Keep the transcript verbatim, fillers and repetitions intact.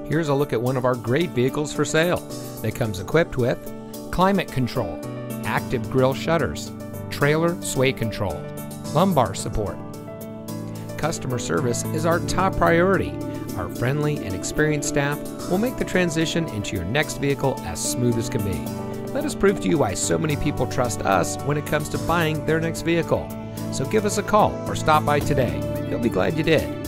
Here's a look at one of our great vehicles for sale that comes equipped with climate control, active grille shutters, trailer sway control, lumbar support. Customer service is our top priority. Our friendly and experienced staff will make the transition into your next vehicle as smooth as can be. Let us prove to you why so many people trust us when it comes to buying their next vehicle. So give us a call or stop by today. You'll be glad you did.